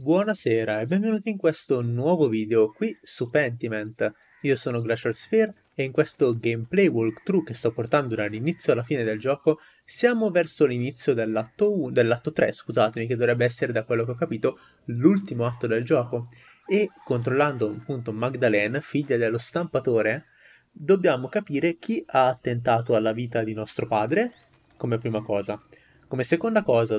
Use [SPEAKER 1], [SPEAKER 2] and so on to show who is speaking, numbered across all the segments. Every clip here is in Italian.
[SPEAKER 1] Buonasera e benvenuti in questo nuovo video qui su Pentiment. Io sono Glacial Sphere e in questo gameplay walkthrough che sto portando dall'inizio alla fine del gioco siamo verso l'inizio dell'atto 3, scusatemi, che dovrebbe essere, da quello che ho capito, l'ultimo atto del gioco. E controllando appunto Magdalene, figlia dello stampatore, dobbiamo capire chi ha attentato alla vita di nostro padre, come prima cosa. Come seconda cosa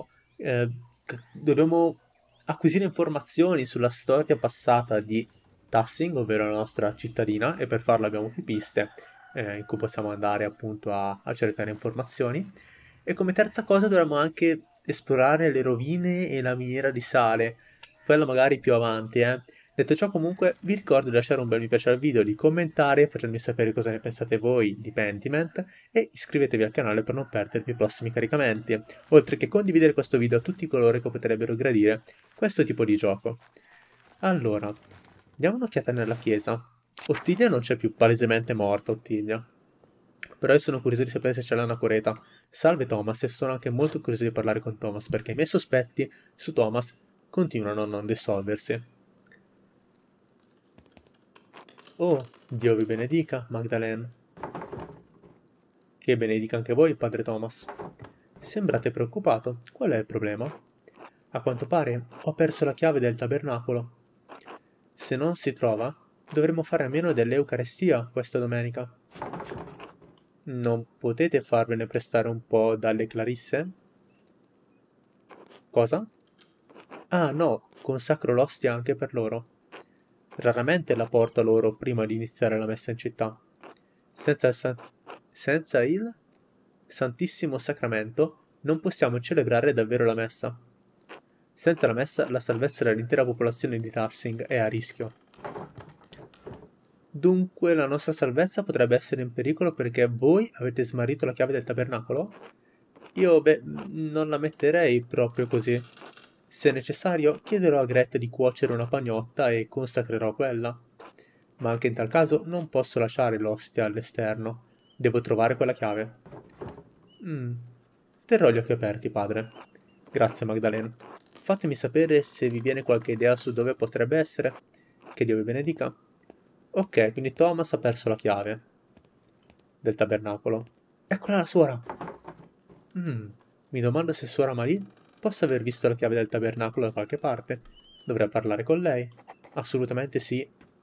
[SPEAKER 1] dobbiamo acquisire informazioni sulla storia passata di Tassing, ovvero la nostra cittadina, e per farlo abbiamo più piste in cui possiamo andare appunto a cercare informazioni. E come terza cosa dovremmo anche esplorare le rovine e la miniera di sale, quello magari più avanti, eh. Detto ciò, comunque, vi ricordo di lasciare un bel mi piace al video, di commentare, facendomi sapere cosa ne pensate voi di Pentiment e iscrivetevi al canale per non perdervi i prossimi caricamenti, oltre che condividere questo video a tutti coloro che potrebbero gradire questo tipo di gioco. Allora, diamo un'occhiata nella chiesa. Ottilia non c'è più, palesemente morta Ottilia. Però io sono curioso di sapere se c'è l'anacoreta. Salve Thomas, e sono anche molto curioso di parlare con Thomas, perché i miei sospetti su Thomas continuano a non dissolversi. Oh, Dio vi benedica, Magdalene. Che benedica anche voi, padre Thomas. Sembrate preoccupato. Qual è il problema? A quanto pare ho perso la chiave del tabernacolo. Se non si trova, dovremo fare a meno dell'Eucarestia questa domenica. Non potete farvene prestare un po' dalle Clarisse? Cosa? Ah, no, consacro l'ostia anche per loro. Raramente la porto a loro prima di iniziare la messa in città. Senza il, san- senza il Santissimo Sacramento non possiamo celebrare davvero la messa. Senza la messa, la salvezza dell'intera popolazione di Tassing è a rischio. Dunque la nostra salvezza potrebbe essere in pericolo perché voi avete smarrito la chiave del tabernacolo? Non la metterei proprio così. Se necessario, chiederò a Gret di cuocere una pagnotta e consacrerò quella. Ma anche in tal caso non posso lasciare l'ostia all'esterno. Devo trovare quella chiave. Mm. Terrò gli occhi aperti, padre. Grazie, Magdalene. Fatemi sapere se vi viene qualche idea su dove potrebbe essere. Che Dio vi benedica. Ok, quindi Thomas ha perso la chiave del tabernacolo. Eccola la suora! Mi domando se suora Marie possa aver visto la chiave del tabernacolo da qualche parte. Dovrei parlare con lei. Assolutamente sì.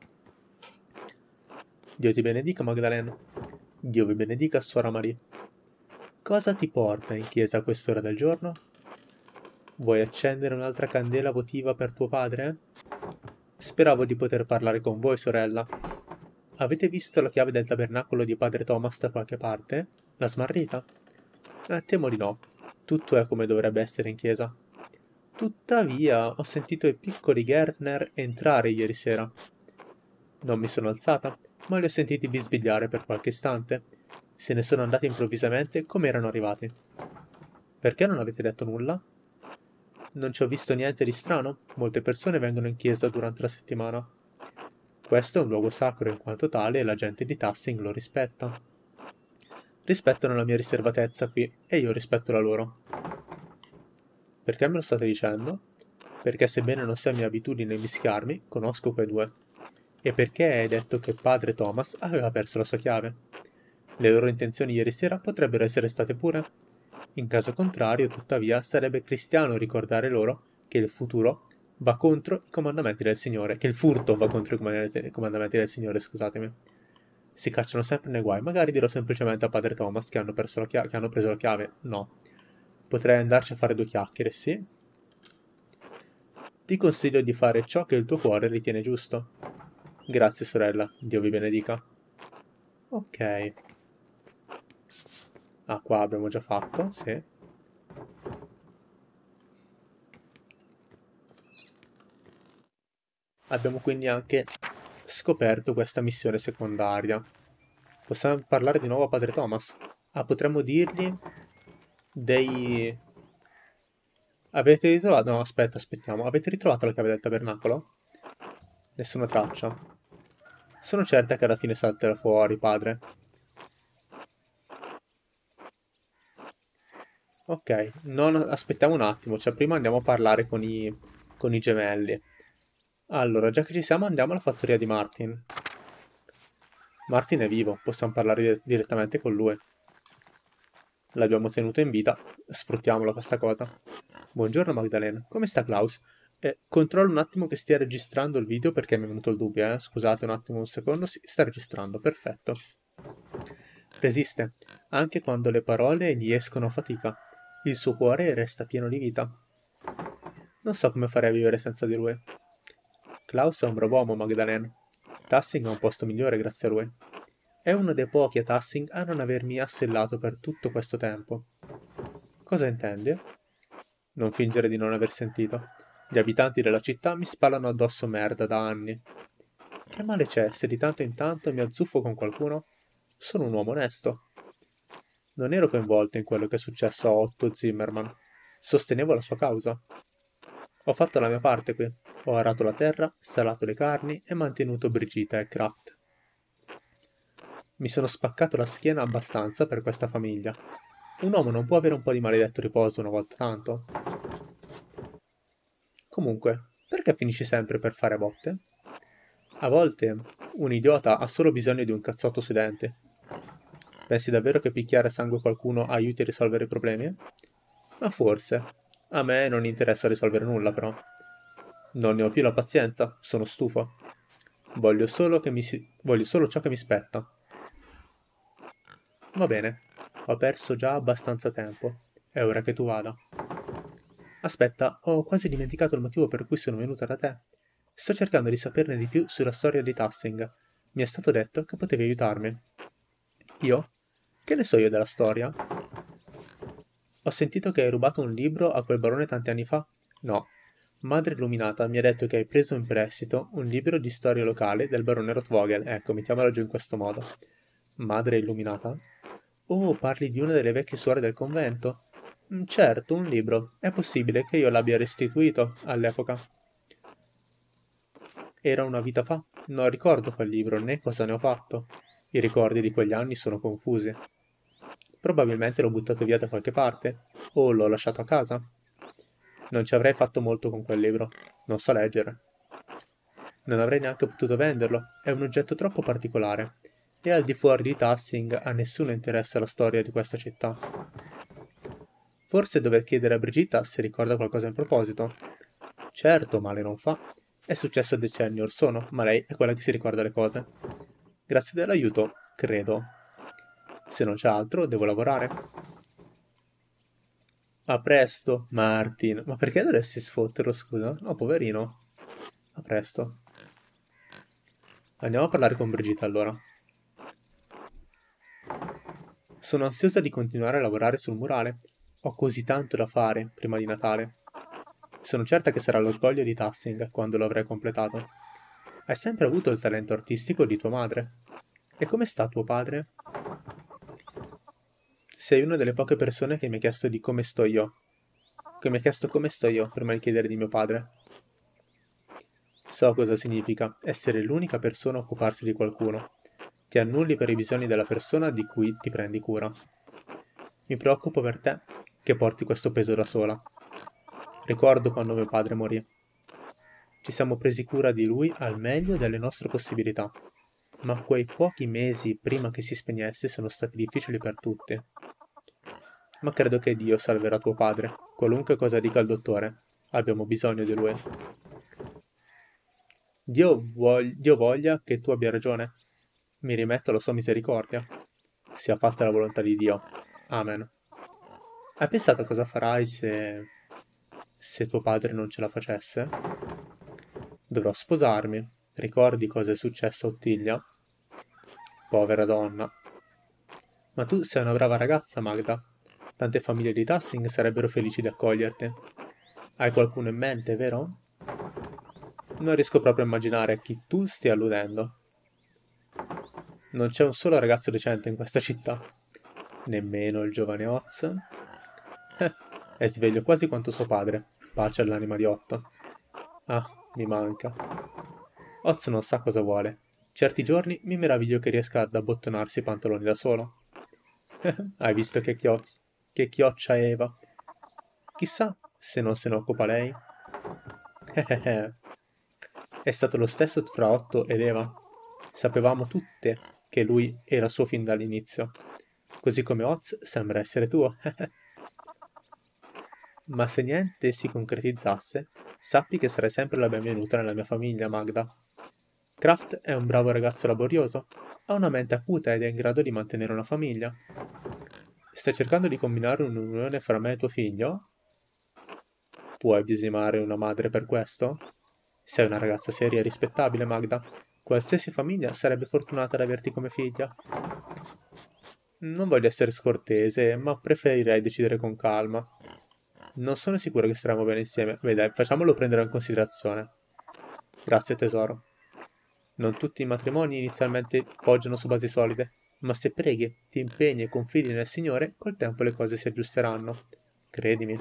[SPEAKER 1] Dio ti benedica, Magdalene. Dio vi benedica, suora Marie. Cosa ti porta in chiesa a quest'ora del giorno? Vuoi accendere un'altra candela votiva per tuo padre? Speravo di poter parlare con voi, sorella. Avete visto la chiave del tabernacolo di padre Thomas da qualche parte? La smarrita? Temo di no. Tutto è come dovrebbe essere in chiesa. Tuttavia, ho sentito i piccoli Gärtner entrare ieri sera. Non mi sono alzata, ma li ho sentiti bisbigliare per qualche istante. Se ne sono andati improvvisamente come erano arrivati. Perché non avete detto nulla? Non ci ho visto niente di strano. Molte persone vengono in chiesa durante la settimana. Questo è un luogo sacro in quanto tale e la gente di Tassing lo rispetta. Rispettano la mia riservatezza qui e io rispetto la loro. Perché me lo state dicendo? Perché sebbene non sia mia abitudine mischiarmi, conosco quei due. E perché hai detto che padre Thomas aveva perso la sua chiave? Le loro intenzioni ieri sera potrebbero essere state pure. In caso contrario, tuttavia, sarebbe cristiano ricordare loro che il futuro va contro i comandamenti del Signore, che il furto va contro i comandamenti del Signore, scusatemi. Si cacciano sempre nei guai. Magari dirò semplicemente a padre Thomas che che hanno preso la chiave. No. Potrei andarci a fare due chiacchiere, sì? Ti consiglio di fare ciò che il tuo cuore ritiene giusto. Grazie, sorella. Dio vi benedica. Ok. Ah, qua abbiamo già fatto, sì. Abbiamo quindi anche scoperto questa missione secondaria. Possiamo parlare di nuovo a padre Thomas? Ah, potremmo dirgli dei... Avete ritrovato... No, aspetta, aspettiamo. Avete ritrovato la chiave del tabernacolo? Nessuna traccia. Sono certa che alla fine salterà fuori, padre. Ok, non... aspettiamo un attimo. Cioè, prima andiamo a parlare con i con i gemelli. Allora, già che ci siamo, andiamo alla fattoria di Martin. Martin è vivo, possiamo parlare direttamente con lui. L'abbiamo tenuto in vita, sfruttiamolo questa cosa. Buongiorno Magdalena, come sta Klaus? Controllo un attimo che stia registrando il video perché mi è venuto il dubbio, Scusate un attimo, un secondo. Sì, sta registrando, perfetto. Resiste, anche quando le parole gli escono a fatica. Il suo cuore resta pieno di vita. Non so come farei a vivere senza di lui. Klaus è un bravo uomo, Magdalena. Tassing ha un posto migliore grazie a lui. È uno dei pochi a Tassing a non avermi assellato per tutto questo tempo. Cosa intendi? Non fingere di non aver sentito. Gli abitanti della città mi spalano addosso merda da anni. Che male c'è se di tanto in tanto mi azzuffo con qualcuno? Sono un uomo onesto. Non ero coinvolto in quello che è successo a Otto Zimmerman. Sostenevo la sua causa. Ho fatto la mia parte qui. Ho arato la terra, salato le carni e mantenuto Brigitte e Kraft. Mi sono spaccato la schiena abbastanza per questa famiglia. Un uomo non può avere un po' di maledetto riposo una volta tanto? Comunque, perché finisci sempre per fare botte? A volte un idiota ha solo bisogno di un cazzotto sui denti. Pensi davvero che picchiare a sangue qualcuno aiuti a risolvere i problemi? Ma forse. A me non interessa risolvere nulla, però. Non ne ho più la pazienza, sono stufo. Voglio solo ciò che mi spetta. Va bene, ho perso già abbastanza tempo. È ora che tu vada. Aspetta, ho quasi dimenticato il motivo per cui sono venuta da te. Sto cercando di saperne di più sulla storia di Tassing. Mi è stato detto che potevi aiutarmi. Io? Che ne so io della storia? Ho sentito che hai rubato un libro a quel barone tanti anni fa? No. Madre Illuminata mi ha detto che hai preso in prestito un libro di storia locale del barone Rothvogel. Ecco, mettiamola giù in questo modo. Madre Illuminata? Oh, parli di una delle vecchie suore del convento? Certo, un libro. È possibile che io l'abbia restituito all'epoca. Era una vita fa. Non ricordo quel libro né cosa ne ho fatto. I ricordi di quegli anni sono confusi. Probabilmente l'ho buttato via da qualche parte, o l'ho lasciato a casa. Non ci avrei fatto molto con quel libro. Non so leggere. Non avrei neanche potuto venderlo. È un oggetto troppo particolare. E al di fuori di Tassing a nessuno interessa la storia di questa città. Forse dover chiedere a Brigitta se ricorda qualcosa in proposito. Certo, male non fa. È successo decenni or sono, ma lei è quella che si ricorda le cose. Grazie dell'aiuto, credo. Se non c'è altro, devo lavorare. A presto, Martin. Ma perché dovresti sfotterlo, scusa? No, poverino. A presto. Andiamo a parlare con Brigitta allora. Sono ansiosa di continuare a lavorare sul murale. Ho così tanto da fare prima di Natale. Sono certa che sarà l'orgoglio di Tassing quando lo avrai completato. Hai sempre avuto il talento artistico di tua madre. E come sta tuo padre? Sei una delle poche persone che mi ha chiesto di come sto io. Che mi ha chiesto come sto io prima di chiedere di mio padre. So cosa significa essere l'unica persona a occuparsi di qualcuno. Ti annulli per i bisogni della persona di cui ti prendi cura. Mi preoccupo per te, che porti questo peso da sola. Ricordo quando mio padre morì. Ci siamo presi cura di lui al meglio delle nostre possibilità, ma quei pochi mesi prima che si spegnesse sono stati difficili per tutti. Ma credo che Dio salverà tuo padre, qualunque cosa dica il dottore. Abbiamo bisogno di lui. Dio voglia che tu abbia ragione. Mi rimetto alla sua misericordia. Sia fatta la volontà di Dio. Amen. Hai pensato a cosa farai se tuo padre non ce la facesse? Dovrò sposarmi. Ricordi cosa è successo a Ottilia? Povera donna. Ma tu sei una brava ragazza, Magda. Tante famiglie di Tassing sarebbero felici di accoglierti. Hai qualcuno in mente, vero? Non riesco proprio a immaginare a chi tu stia alludendo. Non c'è un solo ragazzo decente in questa città. Nemmeno il giovane Oz. È sveglio quasi quanto suo padre. Pace all'anima di Otto. Ah, mi manca. Oz non sa cosa vuole. Certi giorni mi meraviglio che riesca ad abbottonarsi i pantaloni da solo. Hai visto che chioccia Eva? Chissà se non se ne occupa lei. È stato lo stesso fra Otto ed Eva. Sapevamo tutte che lui era suo fin dall'inizio. Così come Oz sembra essere tuo. Ma se niente si concretizzasse, sappi che sarai sempre la benvenuta nella mia famiglia, Magda. Kraft è un bravo ragazzo laborioso, ha una mente acuta ed è in grado di mantenere una famiglia. Stai cercando di combinare un'unione fra me e tuo figlio? Puoi biasimare una madre per questo? Sei una ragazza seria e rispettabile, Magda. Qualsiasi famiglia sarebbe fortunata ad averti come figlia. Non voglio essere scortese, ma preferirei decidere con calma. Non sono sicuro che staremo bene insieme. Beh, dai, facciamolo prendere in considerazione. Grazie, tesoro. Non tutti i matrimoni inizialmente poggiano su basi solide, ma se preghi, ti impegni e confidi nel Signore, col tempo le cose si aggiusteranno. Credimi.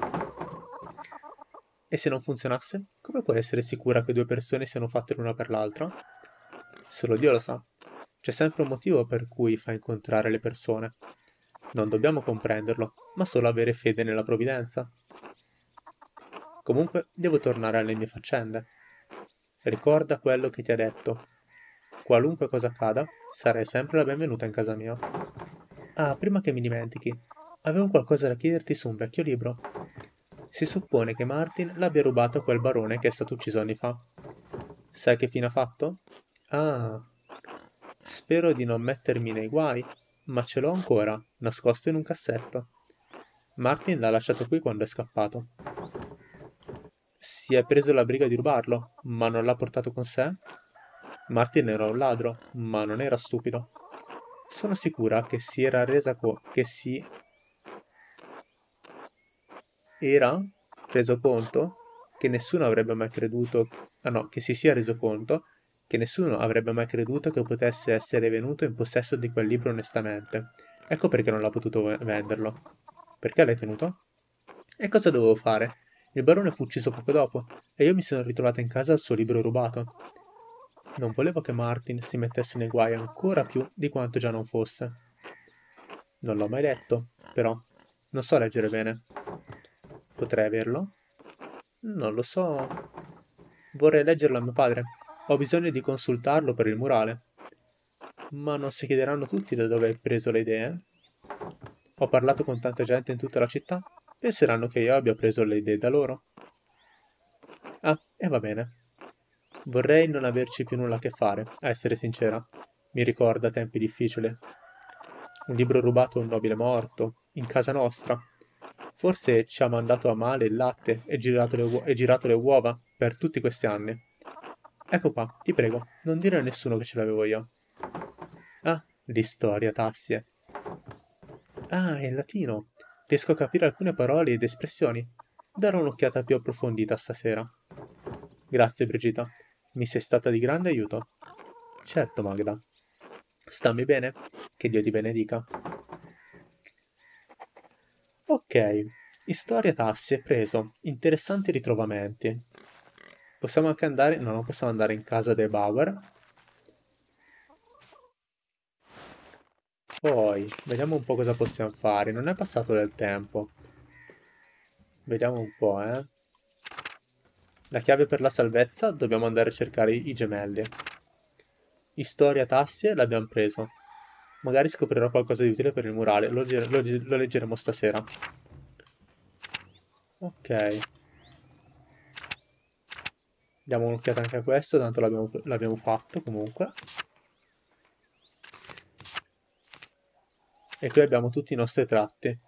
[SPEAKER 1] E se non funzionasse, come puoi essere sicura che due persone siano fatte l'una per l'altra? Solo Dio lo sa. C'è sempre un motivo per cui fa incontrare le persone. Non dobbiamo comprenderlo, ma solo avere fede nella provvidenza. Comunque, devo tornare alle mie faccende. Ricorda quello che ti ha detto. Qualunque cosa accada, sarai sempre la benvenuta in casa mia. Ah, prima che mi dimentichi, avevo qualcosa da chiederti su un vecchio libro. Si suppone che Martin l'abbia rubato a quel barone che è stato ucciso anni fa. Sai che fine ha fatto? Ah, spero di non mettermi nei guai, ma ce l'ho ancora, nascosto in un cassetto. Martin l'ha lasciato qui quando è scappato. Si è preso la briga di rubarlo, ma non l'ha portato con sé? Martin era un ladro, ma non era stupido. Sono sicura che si era reso conto che nessuno avrebbe mai creduto, che si sia reso conto che nessuno avrebbe mai creduto che potesse essere venuto in possesso di quel libro onestamente. Ecco perché non l'ha potuto venderlo. Perché l'hai tenuto? E cosa dovevo fare? Il barone fu ucciso poco dopo e io mi sono ritrovata in casa il suo libro rubato. Non volevo che Martin si mettesse nei guai ancora più di quanto già non fosse. Non l'ho mai letto, però. Non so leggere bene. Potrei averlo? Non lo so. Vorrei leggerlo a mio padre. Ho bisogno di consultarlo per il murale. Ma non si chiederanno tutti da dove hai preso le idee? Ho parlato con tanta gente in tutta la città. Penseranno che io abbia preso le idee da loro. Ah, e va bene. Vorrei non averci più nulla a che fare, a essere sincera. Mi ricorda tempi difficili. Un libro rubato a un nobile morto, in casa nostra. Forse ci ha mandato a male il latte e girato le uova per tutti questi anni. Ecco qua, ti prego, non dire a nessuno che ce l'avevo io. Ah, l'istoria, Tassie. Ah, è in latino. Riesco a capire alcune parole ed espressioni. Darò un'occhiata più approfondita stasera. Grazie, Brigida. Mi sei stata di grande aiuto. Certo, Magda. Stammi bene? Che Dio ti benedica. Ok, Storia Tassi è preso. Interessanti ritrovamenti. Possiamo anche andare... No, non possiamo andare in casa dei Bauer. Poi, vediamo un po' cosa possiamo fare. Non è passato del tempo. Vediamo un po', eh. La chiave per la salvezza, dobbiamo andare a cercare i gemelli. Storia Tassie l'abbiamo preso. Magari scoprirò qualcosa di utile per il murale. Lo leggeremo stasera. Ok. Diamo un'occhiata anche a questo, tanto l'abbiamo fatto comunque. E qui abbiamo tutti i nostri tratti.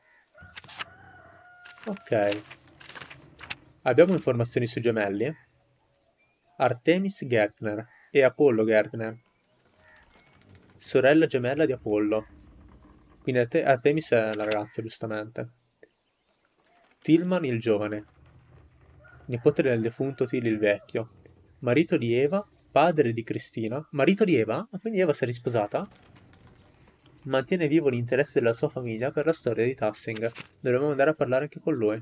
[SPEAKER 1] Ok. Abbiamo informazioni sui gemelli. Artemis Gertner e Apollo Gertner. Sorella gemella di Apollo. Quindi Artemis è la ragazza, giustamente. Tillman il giovane. Nipote del defunto Till il vecchio. Marito di Eva, padre di Cristina. Marito di Eva? Ah, quindi Eva si è risposata? Mantiene vivo l'interesse della sua famiglia per la storia di Tassing. Dovremmo andare a parlare anche con lui.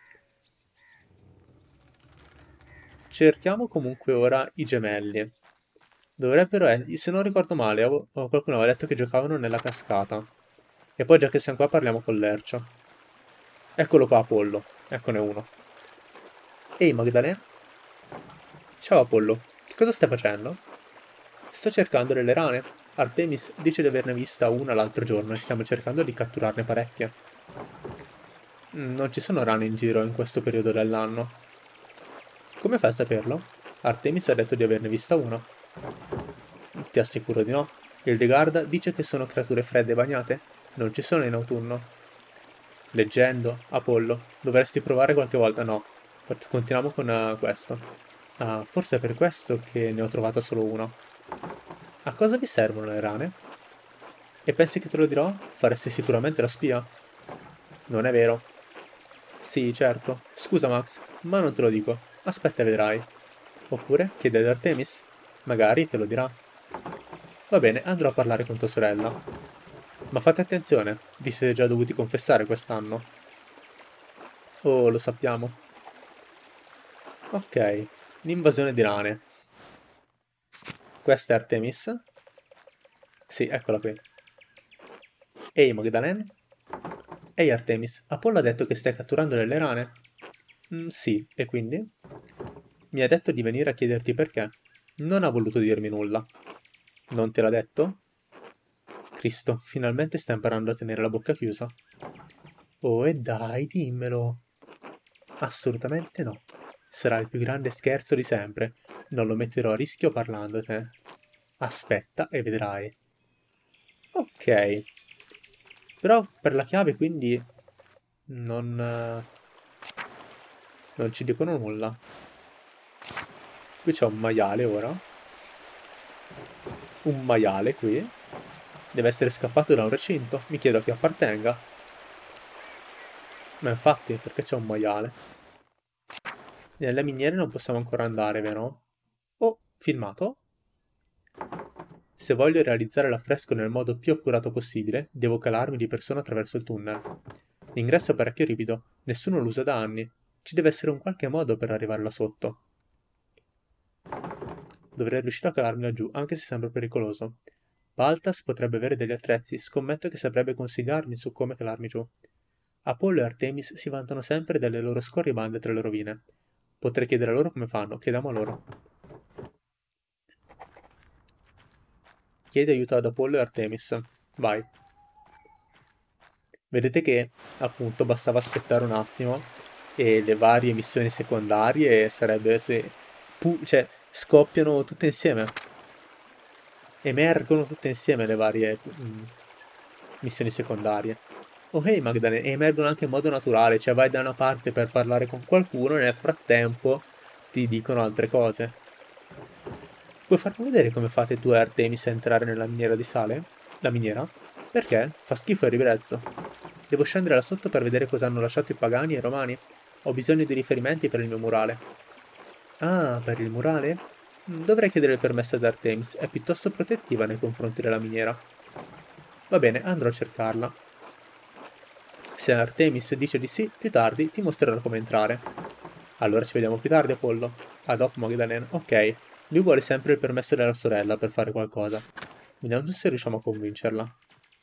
[SPEAKER 1] Cerchiamo comunque ora i gemelli. Dovrebbero essere, se non ricordo male, qualcuno aveva detto che giocavano nella cascata. E poi già che siamo qua parliamo con Lercio. Eccolo qua Apollo, eccone uno. Ehi Magdalena? Ciao Apollo, che cosa stai facendo? Sto cercando delle rane. Artemis dice di averne vista una l'altro giorno e stiamo cercando di catturarne parecchie. Non ci sono rane in giro in questo periodo dell'anno. Come fai a saperlo? Artemis ha detto di averne vista una. Ti assicuro di no. Hildegarda dice che sono creature fredde e bagnate. Non ci sono in autunno. Leggendo, Apollo, dovresti provare qualche volta. No. Continuiamo con questo. Ah, forse è per questo che ne ho trovata solo una. A cosa vi servono le rane? E pensi che te lo dirò? Faresti sicuramente la spia? Non è vero. Sì, certo. Scusa Max, ma non te lo dico. Aspetta e vedrai. Oppure chiedi ad Artemis. Magari te lo dirà. Va bene, andrò a parlare con tua sorella. Ma fate attenzione, vi siete già dovuti confessare quest'anno. Oh, lo sappiamo. Ok, l'invasione di rane. Questa è Artemis? Sì, eccola qui. Ehi, Magdalene? Ehi, Artemis, Apollo ha detto che stai catturando delle rane? Sì, e quindi? Mi ha detto di venire a chiederti perché. Non ha voluto dirmi nulla. Non te l'ha detto? Cristo, finalmente sta imparando a tenere la bocca chiusa. Oh, e dai, dimmelo. Assolutamente no. Sarà il più grande scherzo di sempre. Non lo metterò a rischio parlandotene. Aspetta e vedrai. Ok. Però per la chiave quindi non non ci dicono nulla. Qui c'è un maiale ora. Un maiale qui. Deve essere scappato da un recinto. Mi chiedo a chi appartenga. Ma infatti, perché c'è un maiale? Nelle miniere non possiamo ancora andare, vero? Oh, filmato? Se voglio realizzare l'affresco nel modo più accurato possibile, devo calarmi di persona attraverso il tunnel. L'ingresso è parecchio ripido, nessuno lo usa da anni. Ci deve essere un qualche modo per arrivare là sotto. Dovrei riuscire a calarmi laggiù, anche se sembra pericoloso. Baltas potrebbe avere degli attrezzi, scommetto che saprebbe consigliarmi su come calarmi giù. Apollo e Artemis si vantano sempre delle loro scorribande tra le rovine. Potrei chiedere a loro come fanno, chiediamo a loro. Chiedi aiuto ad Apollo e Artemis. Vai. Vedete che appunto bastava aspettare un attimo e le varie missioni secondarie sarebbe se cioè scoppiano tutte insieme. Emergono tutte insieme le varie missioni secondarie. Oh hey Magdalene, emergono anche in modo naturale, cioè vai da una parte per parlare con qualcuno e nel frattempo ti dicono altre cose. Puoi farmi vedere come fate tu e Artemis a entrare nella miniera di sale? La miniera? Perché? Fa schifo e ribrezzo. Devo scendere là sotto per vedere cosa hanno lasciato i pagani e i romani. Ho bisogno di riferimenti per il mio murale. Ah, per il murale? Dovrei chiedere il permesso ad Artemis, è piuttosto protettiva nei confronti della miniera. Va bene, andrò a cercarla. Se Artemis dice di sì, più tardi ti mostrerò come entrare. Allora ci vediamo più tardi, Apollo. A dopo, Magdalene. Ok, lui vuole sempre il permesso della sorella per fare qualcosa. Vediamo se riusciamo a convincerla.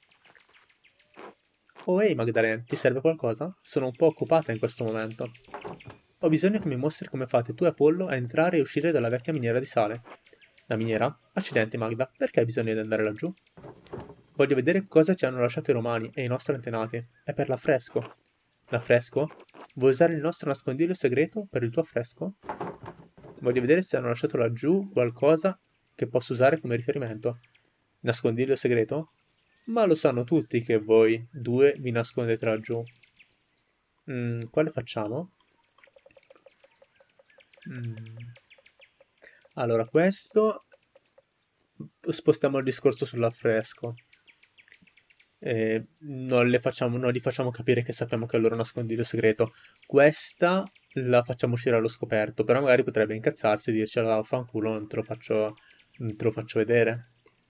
[SPEAKER 1] Oh, ehi, Magdalene, ti serve qualcosa? Sono un po' occupata in questo momento. Ho bisogno che mi mostri come fate tu e Apollo a entrare e uscire dalla vecchia miniera di sale. La miniera? Accidenti, Magda, perché hai bisogno di andare laggiù? Voglio vedere cosa ci hanno lasciato i romani e i nostri antenati. È per l'affresco. L'affresco? Vuoi usare il nostro nascondiglio segreto per il tuo affresco? Voglio vedere se hanno lasciato laggiù qualcosa che posso usare come riferimento. Nascondiglio segreto? Ma lo sanno tutti che voi due vi nascondete laggiù. Quale facciamo? Mm. Allora, questo spostiamo il discorso sull'affresco. Non li facciamo capire che sappiamo che è il loro nascondiglio segreto. Questa la facciamo uscire allo scoperto, però magari potrebbe incazzarsi e dirci allora fanculo, non te lo faccio vedere.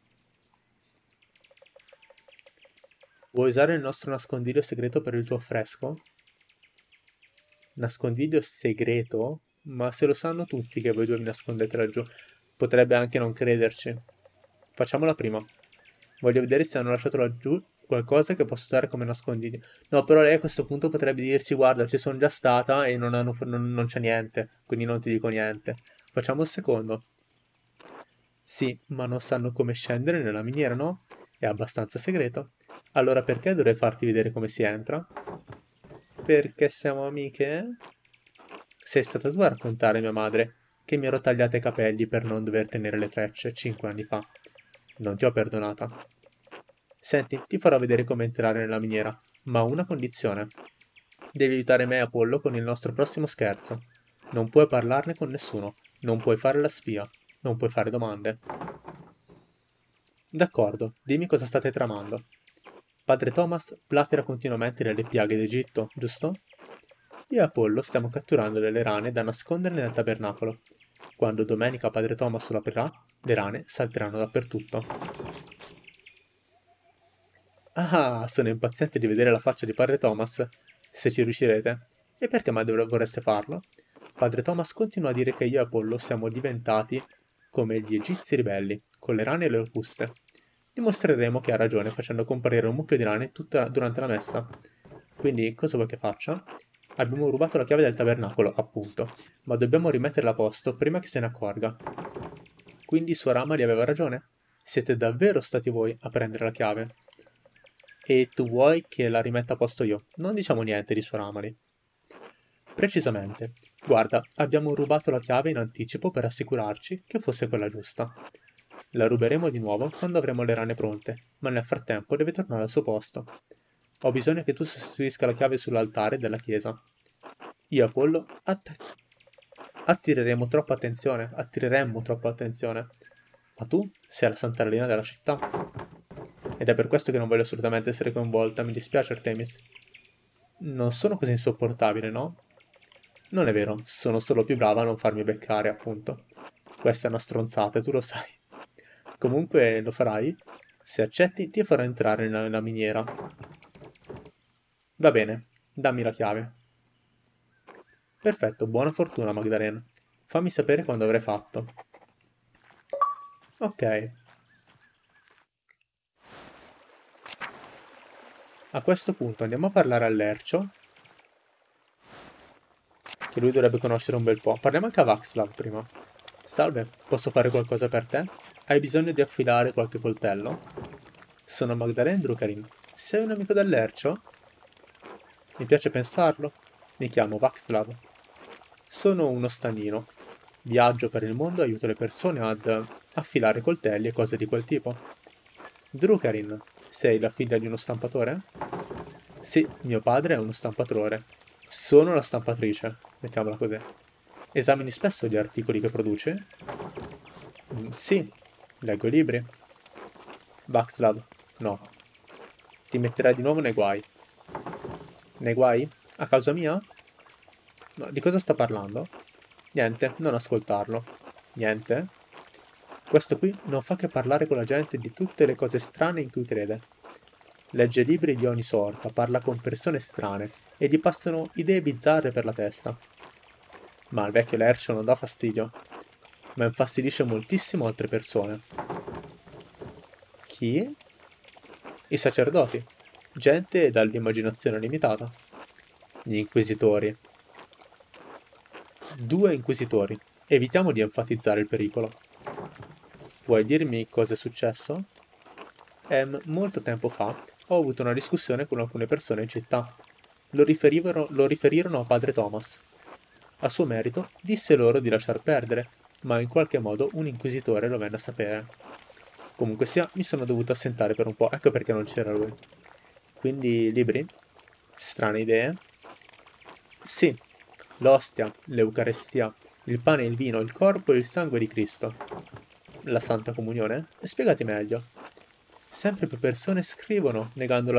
[SPEAKER 1] Vuoi usare il nostro nascondiglio segreto per il tuo affresco? Nascondiglio segreto? Ma se lo sanno tutti che voi due vi nascondete laggiù, potrebbe anche non crederci. Facciamola prima. Voglio vedere se hanno lasciato laggiù qualcosa che posso usare come nascondiglio. No, però lei a questo punto potrebbe dirci, guarda, ci sono già stata e non c'è niente, quindi non ti dico niente. Facciamo il secondo. Sì, ma non sanno come scendere nella miniera, no? È abbastanza segreto. Allora perché dovrei farti vedere come si entra? Perché siamo amiche? Sei stata tu a raccontare a mia madre che mi ero tagliata i capelli per non dover tenere le trecce 5 anni fa. Non ti ho perdonata. Senti, ti farò vedere come entrare nella miniera, ma a una condizione. Devi aiutare me e Apollo con il nostro prossimo scherzo. Non puoi parlarne con nessuno, non puoi fare la spia, non puoi fare domande. D'accordo, dimmi cosa state tramando. Padre Thomas platera continuamente nelle piaghe d'Egitto, giusto? Io e Apollo stiamo catturando delle rane da nascondere nel tabernacolo. Quando domenica Padre Thomas lo aprirà, le rane salteranno dappertutto. Ah, sono impaziente di vedere la faccia di Padre Thomas. Se ci riuscirete. E perché mai vorreste farlo? Padre Thomas continua a dire che io e Apollo siamo diventati come gli egizi ribelli, con le rane e le locuste. Dimostreremo che ha ragione facendo comparire un mucchio di rane durante la messa. Quindi, cosa vuoi che faccia? Abbiamo rubato la chiave del tabernacolo, appunto, ma dobbiamo rimetterla a posto prima che se ne accorga. Quindi Suor Amali aveva ragione? Siete davvero stati voi a prendere la chiave? E tu vuoi che la rimetta a posto io? Non diciamo niente di Suor Amali. Precisamente. Guarda, abbiamo rubato la chiave in anticipo per assicurarci che fosse quella giusta. La ruberemo di nuovo quando avremo le rane pronte, ma nel frattempo deve tornare al suo posto. Ho bisogno che tu sostituisca la chiave sull'altare della chiesa. Io e Apollo attireremmo troppa attenzione. Ma tu sei la santarellina della città. Ed è per questo che non voglio assolutamente essere coinvolta, mi dispiace Artemis. Non sono così insopportabile, no? Non è vero, sono solo più brava a non farmi beccare, appunto. Questa è una stronzata, e tu lo sai. Comunque lo farai? Se accetti, ti farò entrare nella miniera. Va bene, dammi la chiave. Perfetto, buona fortuna, Magdalena. Fammi sapere quando avrai fatto. Ok. A questo punto andiamo a parlare al Lercio, che lui dovrebbe conoscere un bel po'. Parliamo anche a Vaxlav prima. Salve, posso fare qualcosa per te? Hai bisogno di affilare qualche coltello? Sono Magdalena Drukarin. Sei un amico del Lercio? Mi piace pensarlo. Mi chiamo Vaxlav. Sono uno stanino. Viaggio per il mondo e aiuto le persone ad affilare coltelli e cose di quel tipo. Drukarin, sei la figlia di uno stampatore? Sì, mio padre è uno stampatore. Sono la stampatrice, mettiamola così. Esamini spesso gli articoli che produce? Sì, leggo libri. Vaxlav, no. Ti metterai di nuovo nei guai. Nei guai? A causa mia? No, di cosa sta parlando? Niente, non ascoltarlo. Niente? Questo qui non fa che parlare con la gente di tutte le cose strane in cui crede. Legge libri di ogni sorta, parla con persone strane e gli passano idee bizzarre per la testa. Ma al vecchio Lercio non dà fastidio, ma infastidisce moltissimo altre persone. Chi? I sacerdoti. Gente dall'immaginazione limitata. Gli inquisitori. 2 inquisitori. Evitiamo di enfatizzare il pericolo. Puoi dirmi cosa è successo? Molto tempo fa ho avuto una discussione con alcune persone in città. Lo riferirono a padre Thomas. A suo merito disse loro di lasciar perdere, ma in qualche modo un inquisitore lo venne a sapere. Comunque sia, mi sono dovuto assentare per un po', ecco perché non c'era lui. Quindi, libri? Strane idee? Sì, l'ostia, l'Eucarestia, il pane e il vino, il corpo e il sangue di Cristo. La Santa Comunione? Spiegati meglio. Sempre più persone scrivono negando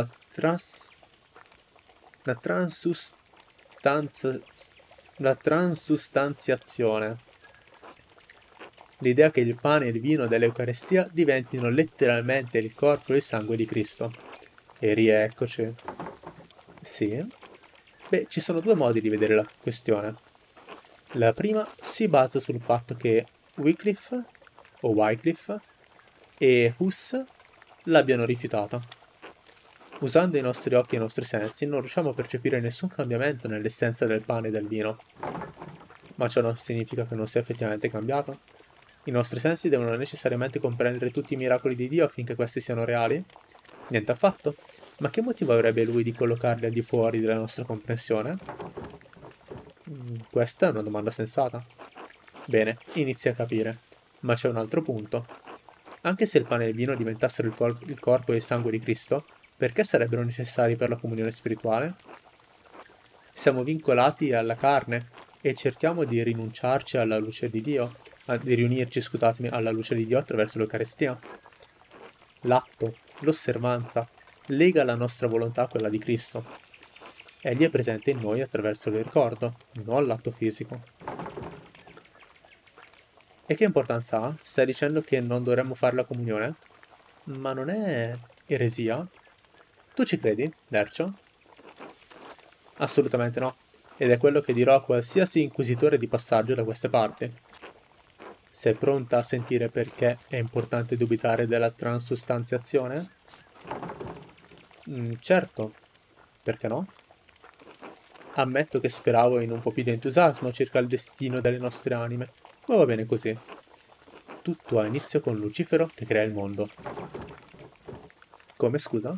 [SPEAKER 1] la transustanza, la transustanziazione. L'idea che il pane e il vino dell'Eucarestia diventino letteralmente il corpo e il sangue di Cristo. E rieccoci. Sì? Beh, ci sono 2 modi di vedere la questione. La prima si basa sul fatto che Wycliffe e Hus l'abbiano rifiutata. Usando i nostri occhi e i nostri sensi non riusciamo a percepire nessun cambiamento nell'essenza del pane e del vino. ma ciò non significa che non sia effettivamente cambiato. I nostri sensi devono necessariamente comprendere tutti i miracoli di Dio affinché questi siano reali? Niente affatto. Ma che motivo avrebbe lui di collocarli al di fuori della nostra comprensione? Questa è una domanda sensata. Bene, inizi a capire. Ma c'è un altro punto. Anche se il pane e il vino diventassero il corpo e il sangue di Cristo, perché sarebbero necessari per la comunione spirituale? Siamo vincolati alla carne e cerchiamo di rinunciarci alla luce di Dio, di riunirci, scusatemi, alla luce di Dio attraverso l'Eucarestia. L'atto, l'osservanza, lega la nostra volontà a quella di Cristo. Egli è presente in noi attraverso il ricordo, non l'atto fisico. E che importanza ha? Stai dicendo che non dovremmo fare la comunione? Ma non è eresia? Tu ci credi, Lercio? Assolutamente no, ed è quello che dirò a qualsiasi inquisitore di passaggio da queste parti. Sei pronta a sentire perché è importante dubitare della transustanziazione? Certo, perché no? Ammetto che speravo in un po' più di entusiasmo circa il destino delle nostre anime, ma va bene così. Tutto ha inizio con Lucifero che crea il mondo. Come, scusa?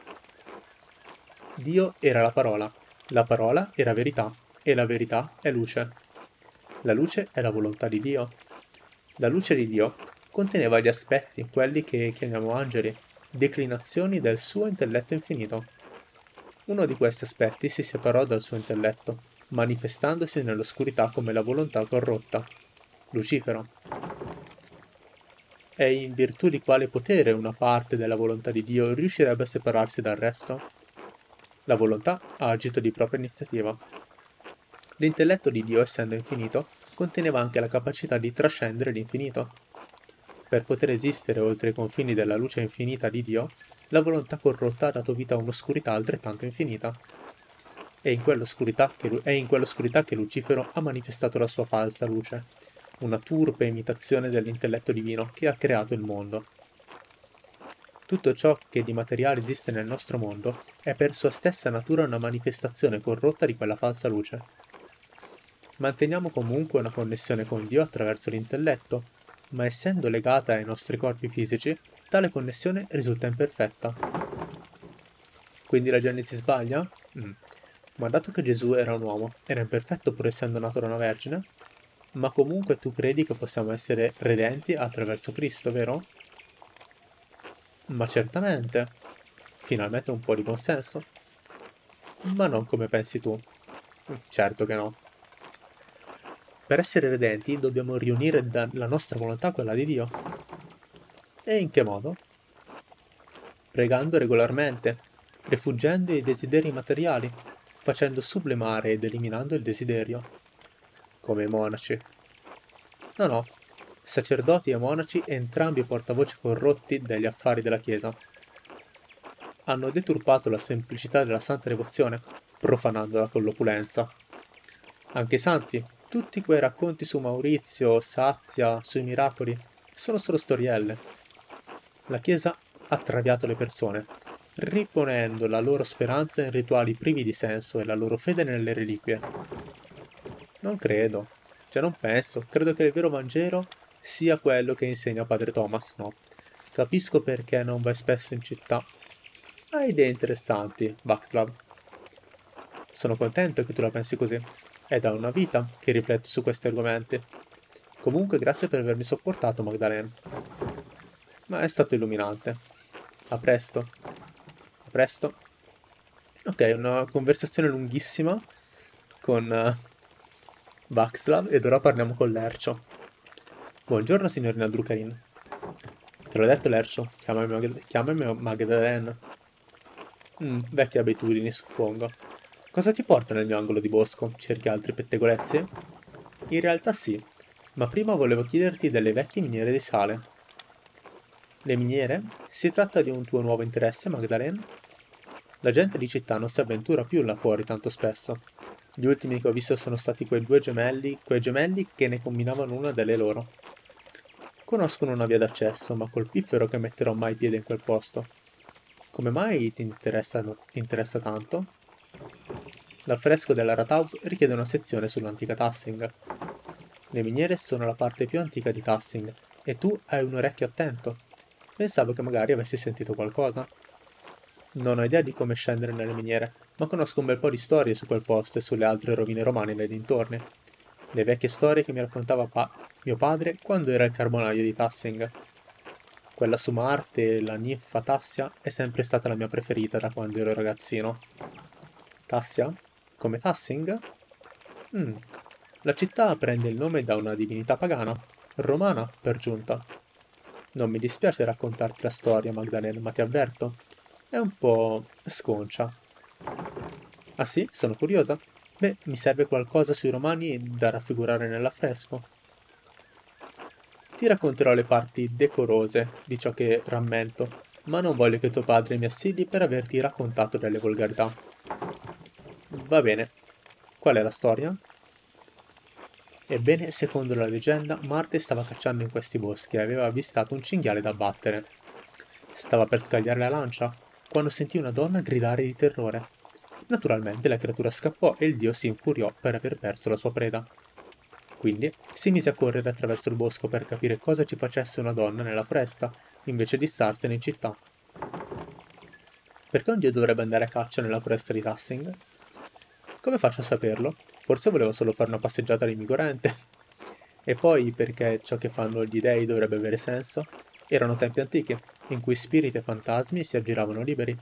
[SPEAKER 1] Dio era la parola era verità, e la verità è luce. La luce è la volontà di Dio. La luce di Dio conteneva gli aspetti, quelli che chiamiamo angeli, declinazioni del suo intelletto infinito. Uno di questi aspetti si separò dal suo intelletto, manifestandosi nell'oscurità come la volontà corrotta, Lucifero. E in virtù di quale potere una parte della volontà di Dio riuscirebbe a separarsi dal resto? La volontà ha agito di propria iniziativa. L'intelletto di Dio, essendo infinito, conteneva anche la capacità di trascendere l'infinito. Per poter esistere oltre i confini della luce infinita di Dio, la volontà corrotta ha dato vita a un'oscurità altrettanto infinita. È in quell'oscurità che Lucifero ha manifestato la sua falsa luce, una turpe imitazione dell'intelletto divino che ha creato il mondo. Tutto ciò che di materiale esiste nel nostro mondo è per sua stessa natura una manifestazione corrotta di quella falsa luce. Manteniamo comunque una connessione con Dio attraverso l'intelletto, ma essendo legata ai nostri corpi fisici, tale connessione risulta imperfetta. Quindi la Genesi sbaglia? Ma dato che Gesù era un uomo, era imperfetto pur essendo nato da una vergine? Ma comunque tu credi che possiamo essere redenti attraverso Cristo, vero? Ma certamente. Finalmente un po' di consenso. Ma non come pensi tu. Certo che no. Per essere redenti dobbiamo riunire la nostra volontà a quella di Dio. E in che modo? Pregando regolarmente, rifuggendo i desideri materiali, facendo sublimare ed eliminando il desiderio. Come i monaci. No, sacerdoti e monaci entrambi portavoce corrotti degli affari della Chiesa. Hanno deturpato la semplicità della santa devozione, profanandola con l'opulenza. Anche i santi, tutti quei racconti su Maurizio, Sazia, sui miracoli, sono solo storielle. La Chiesa ha traviato le persone, riponendo la loro speranza in rituali privi di senso e la loro fede nelle reliquie. Non credo, non penso, credo che il vero Vangelo sia quello che insegna padre Thomas, no? Capisco perché non vai spesso in città. Hai idee interessanti, Václav. Sono contento che tu la pensi così. È da una vita che rifletto su questi argomenti. Comunque grazie per avermi sopportato, Magdalene. Ma è stato illuminante. A presto. A presto. Ok, una conversazione lunghissima con Václav ed ora parliamo con Lercio. Buongiorno, signorina Drucarin. Te l'ho detto, Lercio. Chiamami Magdalene. Vecchie abitudini, suppongo. Cosa ti porta nel mio angolo di bosco? Cerchi altri pettegolezzi? In realtà sì, ma prima volevo chiederti delle vecchie miniere di sale. Le miniere? Si tratta di un tuo nuovo interesse, Magdalene? La gente di città non si avventura più là fuori tanto spesso. Gli ultimi che ho visto sono stati quei gemelli che ne combinavano una delle loro. Conoscono una via d'accesso, ma col piffero che metterò mai piede in quel posto. Come mai ti interessa tanto? L'affresco della Rathaus richiede una sezione sull'antica Tassing. Le miniere sono la parte più antica di Tassing, e tu hai un orecchio attento. Pensavo che magari avessi sentito qualcosa. Non ho idea di come scendere nelle miniere, ma conosco un bel po' di storie su quel posto e sulle altre rovine romane nei dintorni. Le vecchie storie che mi raccontava mio padre quando era il carbonaio di Tassing. Quella su Marte, la ninfa Tassia, è sempre stata la mia preferita da quando ero ragazzino. Tassia? Come Tassing? Mm. La città prende il nome da una divinità pagana, romana per giunta. Non mi dispiace raccontarti la storia, Magdalene, ma ti avverto, è un po' sconcia. Ah sì? Sono curiosa? Beh, mi serve qualcosa sui romani da raffigurare nell'affresco. Ti racconterò le parti decorose di ciò che rammento, ma non voglio che tuo padre mi assidi per averti raccontato delle volgarità. Va bene. Qual è la storia? Ebbene, secondo la leggenda, Marte stava cacciando in questi boschi e aveva avvistato un cinghiale da abbattere. Stava per scagliare la lancia, quando sentì una donna gridare di terrore. Naturalmente la creatura scappò e il dio si infuriò per aver perso la sua preda. Quindi si mise a correre attraverso il bosco per capire cosa ci facesse una donna nella foresta, invece di starsene in città. Perché un dio dovrebbe andare a caccia nella foresta di Tassing? Come faccio a saperlo? Forse voleva solo fare una passeggiata rinvigorente. E poi perché ciò che fanno gli dei dovrebbe avere senso? Erano tempi antichi, in cui spiriti e fantasmi si aggiravano liberi.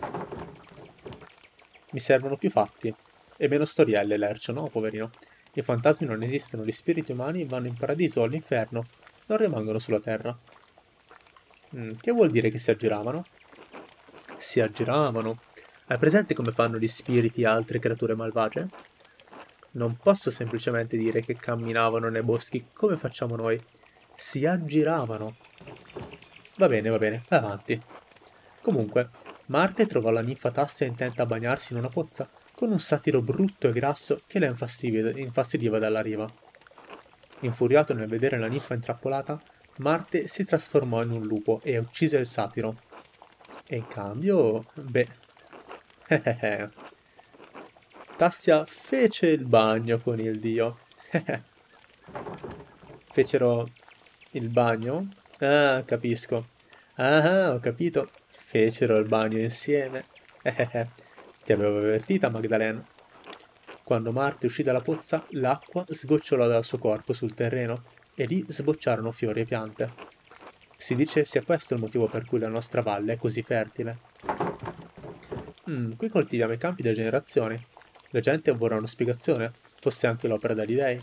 [SPEAKER 1] Mi servono più fatti. E meno storielle, Lercio, no, poverino. I fantasmi non esistono, gli spiriti umani vanno in paradiso o all'inferno, non rimangono sulla terra. Che vuol dire che si aggiravano? Si aggiravano. Hai presente come fanno gli spiriti e altre creature malvagie? Non posso semplicemente dire che camminavano nei boschi come facciamo noi. Si aggiravano. Va bene, vai avanti. Comunque, Marte trovò la ninfa Tassia intenta a bagnarsi in una pozza, con un satiro brutto e grasso che la infastidiva dalla riva. Infuriato nel vedere la ninfa intrappolata, Marte si trasformò in un lupo e uccise il satiro. E in cambio, beh, Tassia fece il bagno con il dio. Fecero il bagno? Ah, capisco. Ah, ho capito. Fecero il bagno insieme. Ti avevo avvertita, Magdalena. Quando Marte uscì dalla pozza, l'acqua sgocciolò dal suo corpo sul terreno e lì sbocciarono fiori e piante. Si dice sia questo il motivo per cui la nostra valle è così fertile. Qui coltiviamo i campi da generazioni. La gente vorrà una spiegazione, fosse anche l'opera degli dei.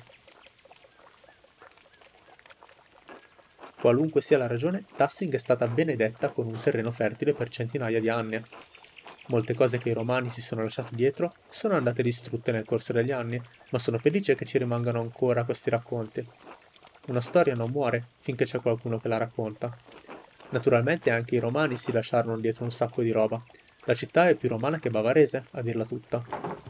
[SPEAKER 1] Qualunque sia la ragione, Tassing è stata benedetta con un terreno fertile per centinaia di anni. Molte cose che i romani si sono lasciati dietro sono andate distrutte nel corso degli anni, ma sono felice che ci rimangano ancora questi racconti. Una storia non muore finché c'è qualcuno che la racconta. Naturalmente anche i romani si lasciarono dietro un sacco di roba. La città è più romana che bavarese, a dirla tutta.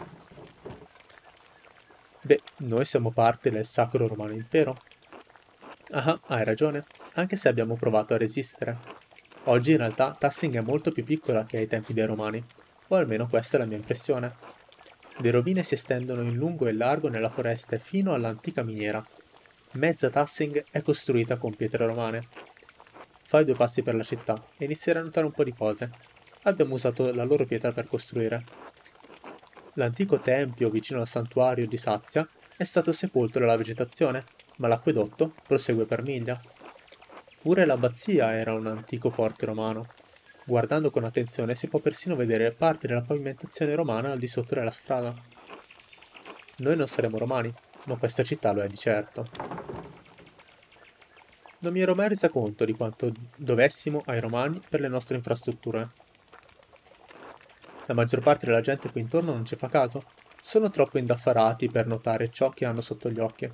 [SPEAKER 1] Beh, noi siamo parte del Sacro Romano Impero. Ah, hai ragione, anche se abbiamo provato a resistere. Oggi in realtà Tassing è molto più piccola che ai tempi dei Romani, o almeno questa è la mia impressione. Le rovine si estendono in lungo e largo nella foresta fino all'antica miniera. Mezza Tassing è costruita con pietre romane. Fai 2 passi per la città e inizierai a notare un po' di cose. Abbiamo usato la loro pietra per costruire. L'antico tempio vicino al santuario di Sazia è stato sepolto dalla vegetazione, ma l'acquedotto prosegue per miglia. Pure l'abbazia era un antico forte romano. Guardando con attenzione si può persino vedere parte della pavimentazione romana al di sotto della strada. Noi non saremo romani, ma questa città lo è di certo. Non mi ero mai resa conto di quanto dovessimo ai romani per le nostre infrastrutture. La maggior parte della gente qui intorno non ci fa caso. Sono troppo indaffarati per notare ciò che hanno sotto gli occhi.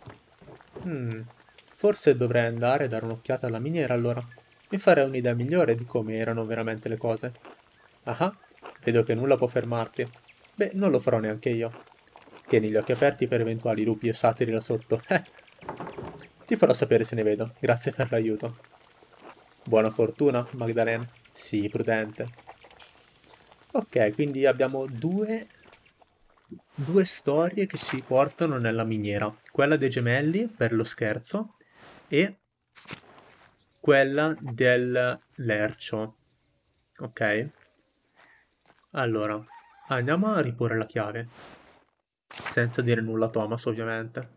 [SPEAKER 1] Forse dovrei andare a dare un'occhiata alla miniera allora. Mi farei un'idea migliore di come erano veramente le cose. Ah, vedo che nulla può fermarti. Beh, non lo farò neanche io. Tieni gli occhi aperti per eventuali lupi o satiri là sotto. Ti farò sapere se ne vedo. Grazie per l'aiuto. Buona fortuna, Magdalene. Sii prudente. Ok, quindi abbiamo 2 due storie che ci portano nella miniera. Quella dei gemelli, per lo scherzo, e quella del lercio. Ok? Allora, andiamo a riporre la chiave. Senza dire nulla a Thomas, ovviamente.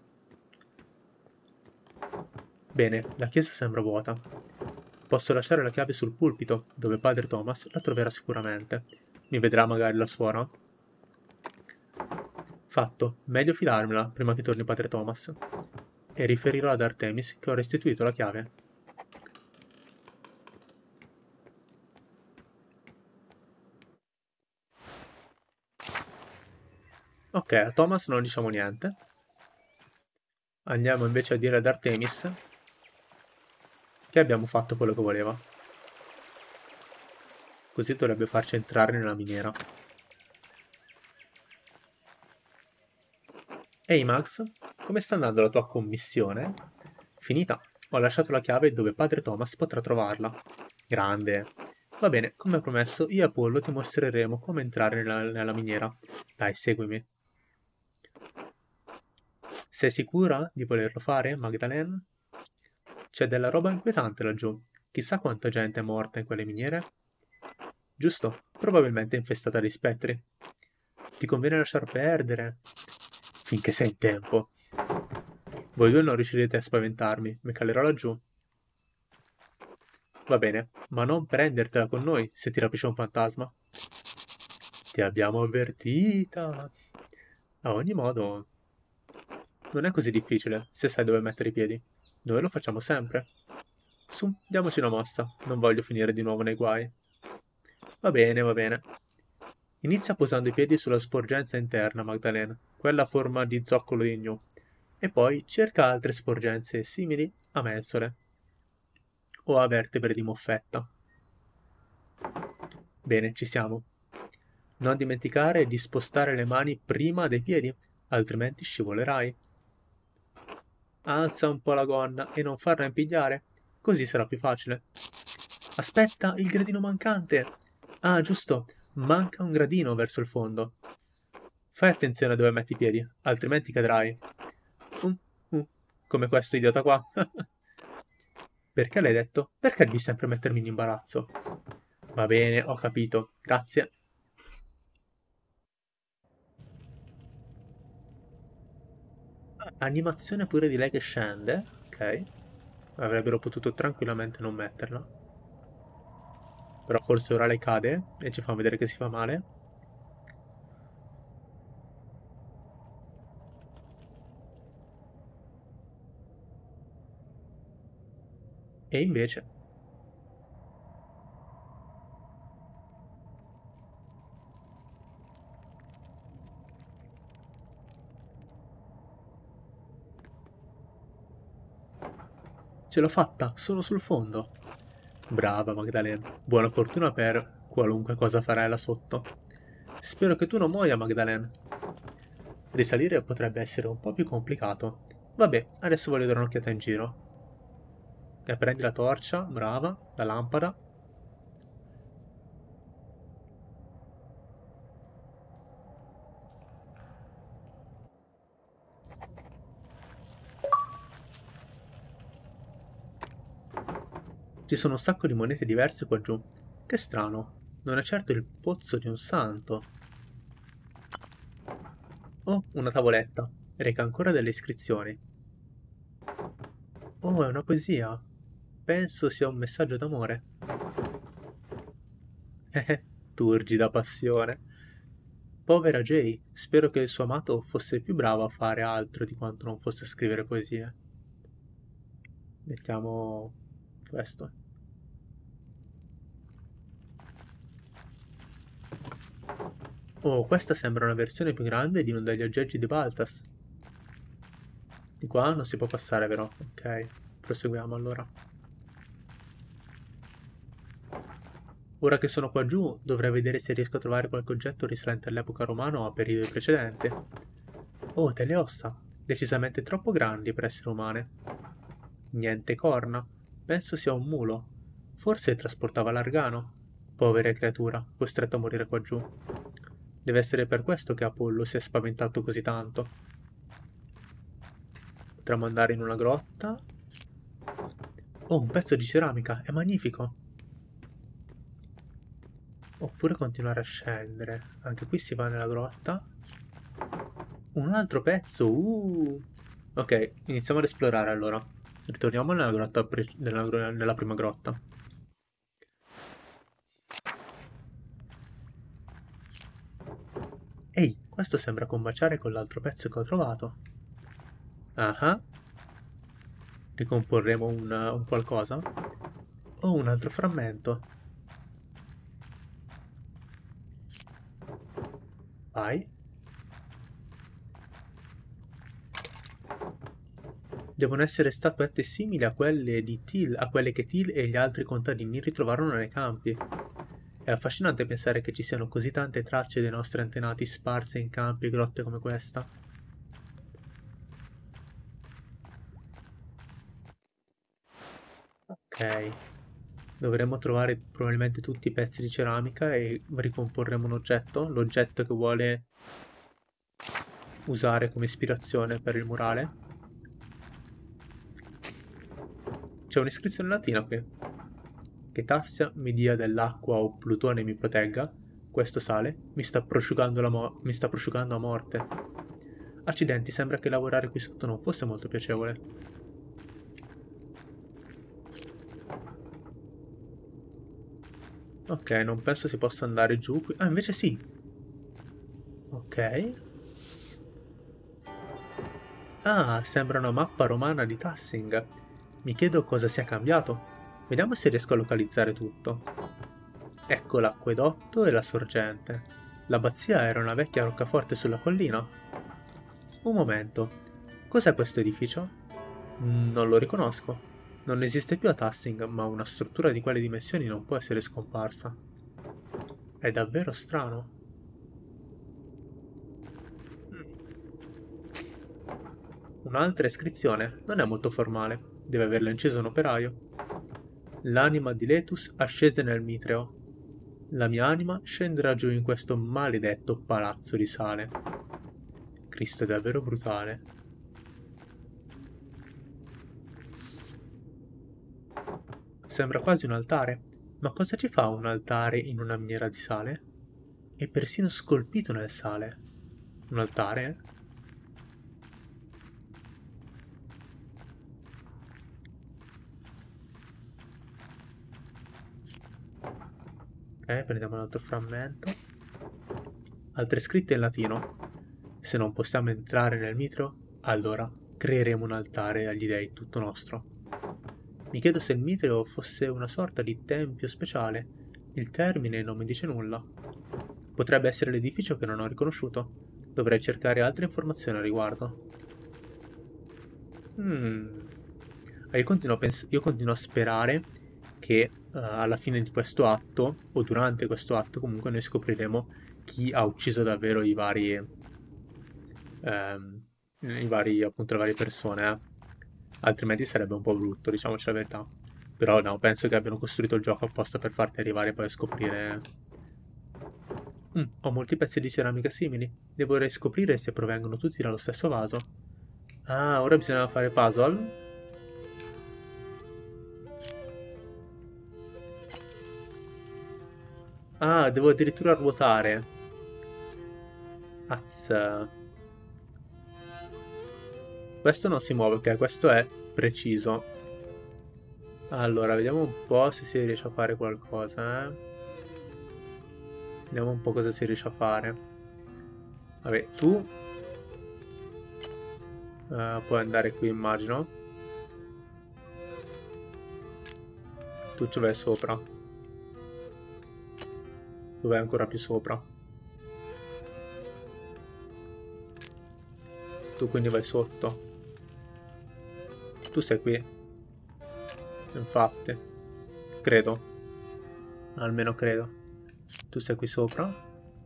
[SPEAKER 1] Bene, la chiesa sembra vuota. Posso lasciare la chiave sul pulpito, dove padre Thomas la troverà sicuramente. Mi vedrà magari la suora? Fatto, meglio filarmela prima che torni padre Thomas. E riferirò ad Artemis che ho restituito la chiave. Ok, a Thomas non diciamo niente. Andiamo invece a dire ad Artemis che abbiamo fatto quello che voleva. Così dovrebbe farci entrare nella miniera. Ehi Max, come sta andando la tua commissione? Finita. Ho lasciato la chiave dove padre Thomas potrà trovarla. Grande. Va bene, come promesso, io e Apollo ti mostreremo come entrare nella miniera. Dai, seguimi. Sei sicura di volerlo fare, Magdalene? C'è della roba inquietante laggiù. Chissà quanta gente è morta in quelle miniere. Giusto, probabilmente infestata di spettri. Ti conviene lasciar perdere. Finché sei in tempo. Voi due non riuscirete a spaventarmi, mi calerò laggiù. Va bene, ma non prendertela con noi se ti rapisce un fantasma. Ti abbiamo avvertita. A ogni modo, non è così difficile se sai dove mettere i piedi. Noi lo facciamo sempre. Su, diamoci una mossa, non voglio finire di nuovo nei guai. Va bene, va bene. Inizia posando i piedi sulla sporgenza interna, Magdalena, quella a forma di zoccolo di gnu, e poi cerca altre sporgenze simili a mensole o a vertebre di moffetta. Bene, ci siamo. Non dimenticare di spostare le mani prima dei piedi, altrimenti scivolerai. Alza un po' la gonna e non farla impigliare, così sarà più facile. Aspetta, il gradino mancante! Ah, giusto, manca un gradino verso il fondo. Fai attenzione a dove metti i piedi, altrimenti cadrai. Uh, come questo idiota qua. Perché l'hai detto? Perché devi sempre mettermi in imbarazzo? Va bene, ho capito. Grazie. Animazione pure di lei che scende. Ok. Avrebbero potuto tranquillamente non metterla. Però forse ora lei cade e ci fa vedere che si fa male. E invece... Ce l'ho fatta, sono sul fondo. Brava Magdalena. Buona fortuna per qualunque cosa farai là sotto. Spero che tu non muoia, Magdalena. Risalire potrebbe essere un po' più complicato. Vabbè, adesso voglio dare un'occhiata in giro. E prendi la torcia, brava, la lampada. Ci sono un sacco di monete diverse qua giù. Che strano, non è certo il pozzo di un santo. Oh, una tavoletta. Reca ancora delle iscrizioni. Oh, è una poesia. Penso sia un messaggio d'amore. Turgida passione. Povera Jay, spero che il suo amato fosse più bravo a fare altro di quanto non fosse a scrivere poesie. Mettiamo questo. Oh, questa sembra una versione più grande di uno degli aggeggi di Baltas. Di qua non si può passare, vero? Ok, proseguiamo allora. Ora che sono qua giù, dovrei vedere se riesco a trovare qualche oggetto risalente all'epoca romana o a periodi precedenti. Oh, delle ossa, decisamente troppo grandi per essere umane. Niente corna, penso sia un mulo. Forse trasportava l'argano. Povera creatura, costretta a morire qua giù. Deve essere per questo che Apollo si è spaventato così tanto. Potremmo andare in una grotta. Oh, un pezzo di ceramica, è magnifico. Oppure continuare a scendere. Anche qui si va nella grotta. Un altro pezzo, Ok, iniziamo ad esplorare allora. Ritorniamo nella grotta nella prima grotta. Ehi, questo sembra combaciare con l'altro pezzo che ho trovato. Ah, ricomporremo un qualcosa? Oh, un altro frammento. Vai. Devono essere statuette simili a quelle di Til, a quelle che Til e gli altri contadini ritrovarono nei campi. È affascinante pensare che ci siano così tante tracce dei nostri antenati sparse in campi e grotte come questa. Ok, dovremmo trovare probabilmente tutti i pezzi di ceramica e ricomporremo un oggetto, l'oggetto che vuole usare come ispirazione per il murale. C'è un'iscrizione latina qui. Che Tassia mi dia dell'acqua o Plutone mi protegga, questo sale mi sta prosciugando, mi sta prosciugando a morte. Accidenti, sembra che lavorare qui sotto non fosse molto piacevole. Ok, non penso si possa andare giù qui. Ah, invece sì. Ok. Ah, sembra una mappa romana di Tassing. Mi chiedo cosa sia cambiato. Vediamo se riesco a localizzare tutto. Ecco l'acquedotto e la sorgente. L'abbazia era una vecchia roccaforte sulla collina. Un momento. Cos'è questo edificio? Non lo riconosco. Non esiste più a Tassing, ma una struttura di quelle dimensioni non può essere scomparsa. È davvero strano. Un'altra iscrizione, non è molto formale, deve averla inciso un operaio. L'anima di Letus ascese nel Mitreo. La mia anima scenderà giù in questo maledetto palazzo di sale. Cristo è davvero brutale. Sembra quasi un altare, ma cosa ci fa un altare in una miniera di sale? È persino scolpito nel sale. Un altare? Ok, prendiamo un altro frammento. Altre scritte in latino. Se non possiamo entrare nel mitro, allora creeremo un altare agli dei tutto nostro. Mi chiedo se il mitreo fosse una sorta di tempio speciale. Il termine non mi dice nulla. Potrebbe essere l'edificio che non ho riconosciuto. Dovrei cercare altre informazioni a riguardo. Io continuo a sperare che alla fine di questo atto, o durante questo atto, comunque noi scopriremo chi ha ucciso davvero appunto, le varie persone, eh. Altrimenti sarebbe un po' brutto, diciamoci la verità. Però no, penso che abbiano costruito il gioco apposta per farti arrivare poi a scoprire. Ho molti pezzi di ceramica simili. Devo riscoprire se provengono tutti dallo stesso vaso. Ah, ora bisogna fare puzzle. Ah, devo addirittura ruotare. Azz. Questo non si muove, ok? Questo è preciso. Allora, vediamo un po' se si riesce a fare qualcosa, eh. Vediamo un po' cosa si riesce a fare. Vabbè, tu puoi andare qui, immagino. Tu ci vai sopra. Tu vai ancora più sopra. Tu quindi vai sotto. Tu sei qui. Infatti. Credo. Almeno credo. Tu sei qui sopra.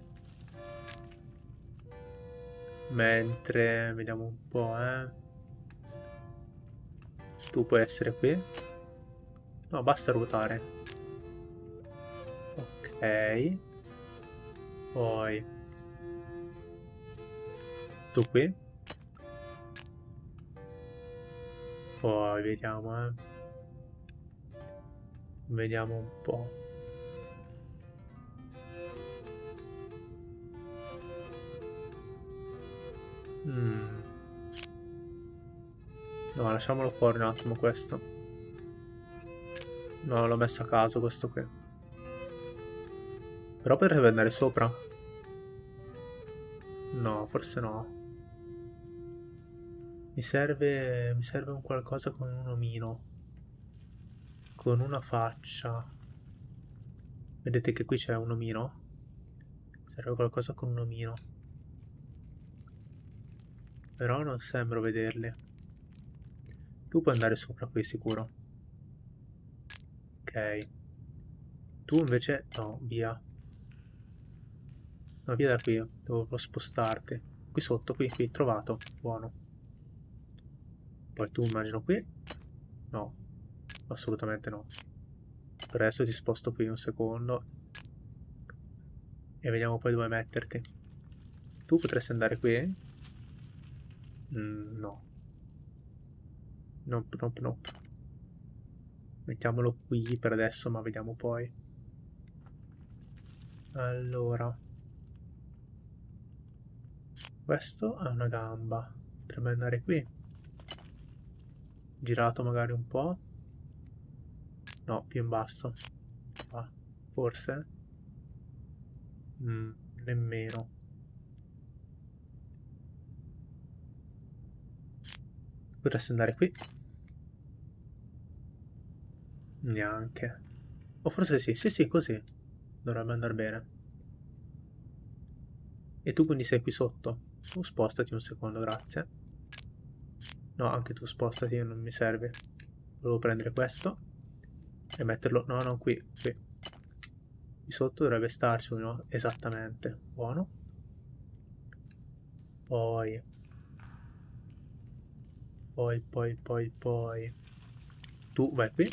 [SPEAKER 1] Mentre... Vediamo un po', eh. Tu puoi essere qui. No, basta ruotare. Ok. Poi Tu qui. Poi vediamo, Vediamo un po'. No, lasciamolo fuori un attimo questo. No, l'ho messo a caso questo qui. Però potrebbe andare sopra. No, forse no. Mi serve un qualcosa con un omino. Con una faccia. Vedete che qui c'è un omino? Serve qualcosa con un omino. Però non sembro vederli. Tu puoi andare sopra qui sicuro. Ok. Tu invece... no, via. No, via da qui. Devo spostarti. Qui sotto, qui, trovato. Buono. Poi tu immagino qui. No. Assolutamente no. Per adesso ti sposto qui un secondo. E vediamo poi dove metterti. Tu potresti andare qui? No. Nope, nope, nope. Mettiamolo qui per adesso, ma vediamo poi. Allora. Questo ha una gamba. Potrebbe andare qui. Girato magari un po'. No, più in basso. Ah, forse? Nemmeno. Potresti andare qui. Neanche. O forse sì, così. Dovrebbe andare bene. E tu quindi sei qui sotto? Tu spostati un secondo, grazie. No, anche tu spostati, non mi serve. Volevo prendere questo e metterlo... no, non qui. Qui sotto dovrebbe starci, no? Esattamente. Buono. Poi... Tu vai qui.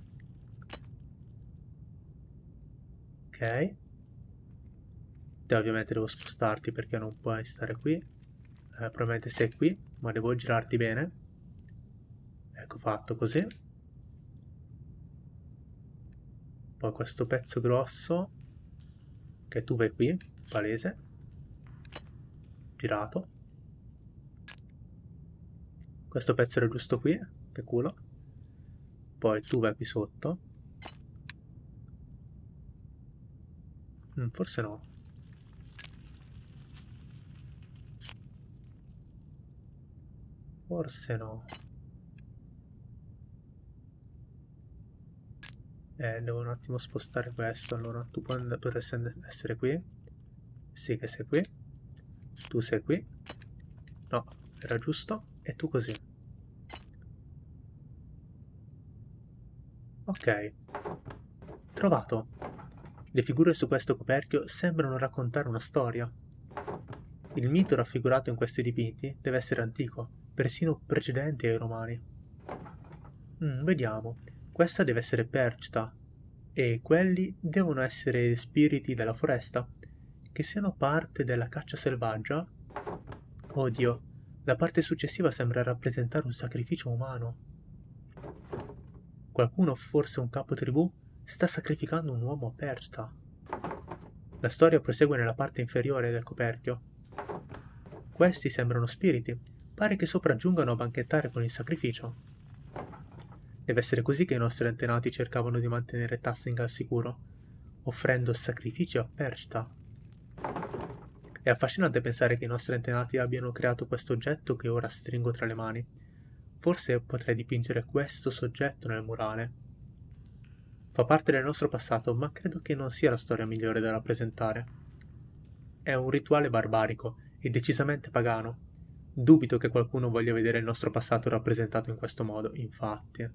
[SPEAKER 1] Ok. Te ovviamente devo spostarti perché non puoi stare qui. Probabilmente sei qui, ma devo girarti bene. Ecco fatto così. Poi questo pezzo grosso, che tu vai qui, palese. Girato. Questo pezzo era giusto qui, che culo. Poi tu vai qui sotto. Forse no. Forse no. Devo un attimo spostare questo. Allora, tu potresti essere qui. Sì che sei qui. Tu sei qui. No, era giusto. E tu così. Ok. Trovato. Le figure su questo coperchio sembrano raccontare una storia. Il mito raffigurato in questi dipinti deve essere antico, persino precedente ai Romani. Vediamo. Questa deve essere Perchta, e quelli devono essere spiriti della foresta, che siano parte della caccia selvaggia. Oddio, la parte successiva sembra rappresentare un sacrificio umano. Qualcuno, forse un capo tribù, sta sacrificando un uomo a Perchta. La storia prosegue nella parte inferiore del coperchio. Questi sembrano spiriti, pare che sopraggiungano a banchettare con il sacrificio. Deve essere così che i nostri antenati cercavano di mantenere Tassing al sicuro, offrendo sacrifici a Perchta. È affascinante pensare che i nostri antenati abbiano creato questo oggetto che ora stringo tra le mani. Forse potrei dipingere questo soggetto nel murale. Fa parte del nostro passato, ma credo che non sia la storia migliore da rappresentare. È un rituale barbarico e decisamente pagano. Dubito che qualcuno voglia vedere il nostro passato rappresentato in questo modo, infatti.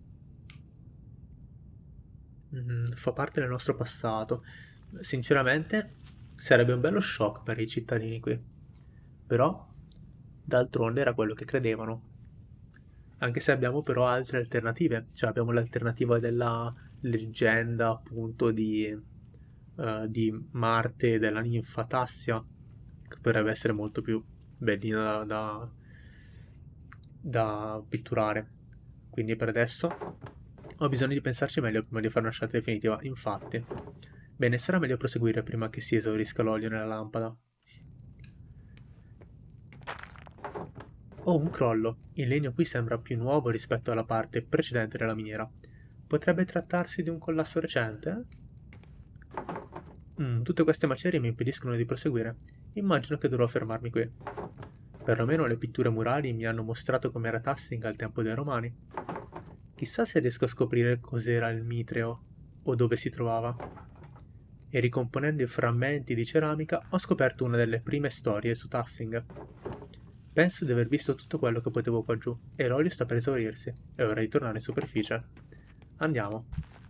[SPEAKER 1] Fa parte del nostro passato. Sinceramente, sarebbe un bello shock per i cittadini qui. Però, d'altronde era quello che credevano. Anche se abbiamo però altre alternative. Cioè abbiamo l'alternativa della leggenda, appunto, di Marte e della ninfa Tassia, che potrebbe essere molto più bellino da pitturare. Quindi per adesso ho bisogno di pensarci meglio prima di fare una scelta definitiva. Infatti, bene, sarà meglio proseguire prima che si esaurisca l'olio nella lampada. Oh, un crollo. Il legno qui sembra più nuovo rispetto alla parte precedente della miniera. Potrebbe trattarsi di un collasso recente? Tutte queste macerie mi impediscono di proseguire. Immagino che dovrò fermarmi qui. Perlomeno le pitture murali mi hanno mostrato com'era Tassing al tempo dei Romani. Chissà se riesco a scoprire cos'era il Mitreo o dove si trovava. E ricomponendo i frammenti di ceramica ho scoperto una delle prime storie su Tassing. Penso di aver visto tutto quello che potevo qua giù e l'olio sta per esaurirsi. È ora di tornare in superficie. Andiamo.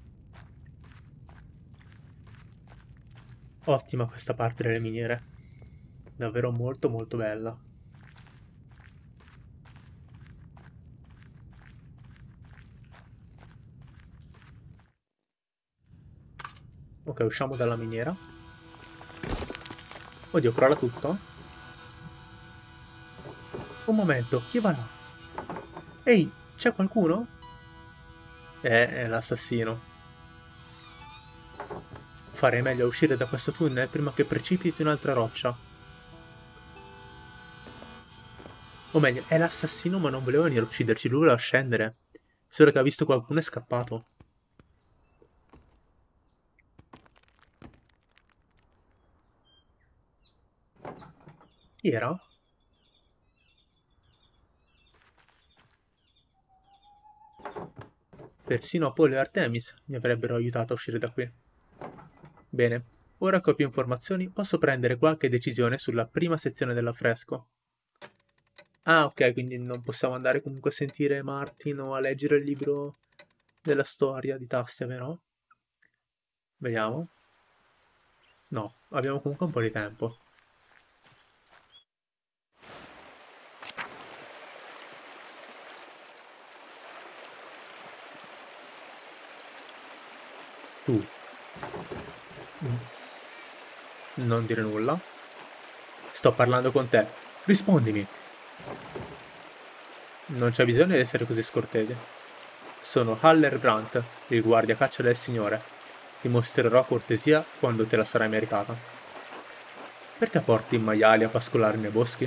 [SPEAKER 1] Ottima questa parte delle miniere. Davvero molto molto bella. Ok, usciamo dalla miniera. Oddio, crolla tutto? Un momento, chi va là? Ehi, c'è qualcuno? È l'assassino. Farei meglio a uscire da questo tunnel prima che precipiti un'altra roccia. O meglio, è l'assassino ma non voleva venire a ucciderci, lui voleva scendere. Solo che ha visto qualcuno e è scappato. Chi era? Persino Apollo e Artemis mi avrebbero aiutato a uscire da qui. Bene, ora che ho più informazioni posso prendere qualche decisione sulla prima sezione dell'affresco. Ah, ok, quindi non possiamo andare comunque a sentire Martin o a leggere il libro della storia di Tassia, vero? Vediamo. No, abbiamo comunque un po' di tempo. Tu. Non dire nulla. Sto parlando con te. Rispondimi. Non c'è bisogno di essere così scortese. Sono Haller Grant, il guardiacaccia del Signore. Ti mostrerò cortesia quando te la sarai meritata. Perché porti i maiali a pascolare nei boschi?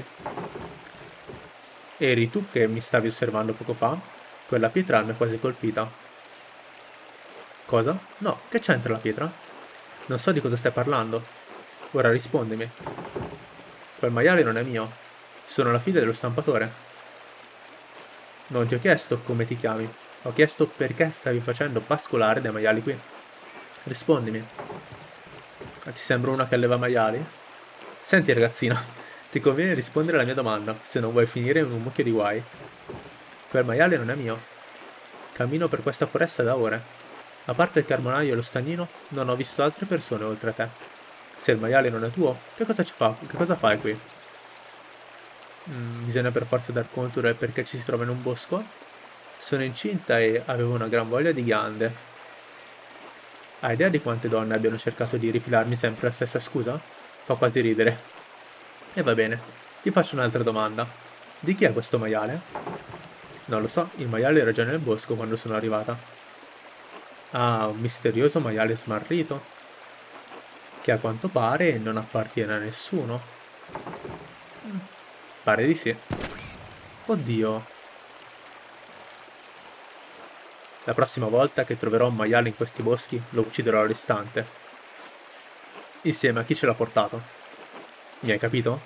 [SPEAKER 1] Eri tu che mi stavi osservando poco fa? Quella pietra mi ha quasi colpita. Cosa? No, che c'entra la pietra? Non so di cosa stai parlando. Ora rispondimi. Quel maiale non è mio. Sono la figlia dello stampatore. Non ti ho chiesto come ti chiami. Ho chiesto perché stavi facendo pascolare dei maiali qui. Rispondimi. Ti sembra una che alleva maiali? Senti ragazzina, ti conviene rispondere alla mia domanda, se non vuoi finire in un mucchio di guai. Quel maiale non è mio. Cammino per questa foresta da ore. A parte il carbonaio e lo stagnino, non ho visto altre persone oltre a te. Se il maiale non è tuo, che cosa fai qui? Bisogna per forza dar conto del perché ci si trova in un bosco. Sono incinta e avevo una gran voglia di ghiande. Hai idea di quante donne abbiano cercato di rifilarmi sempre la stessa scusa? Fa quasi ridere. E va bene, ti faccio un'altra domanda. Di chi è questo maiale? Non lo so, il maiale era già nel bosco quando sono arrivata. Ah, un misterioso maiale smarrito, che a quanto pare non appartiene a nessuno. Pare di sì. Oddio. La prossima volta che troverò un maiale in questi boschi, lo ucciderò all'istante. Insieme a chi ce l'ha portato. Mi hai capito?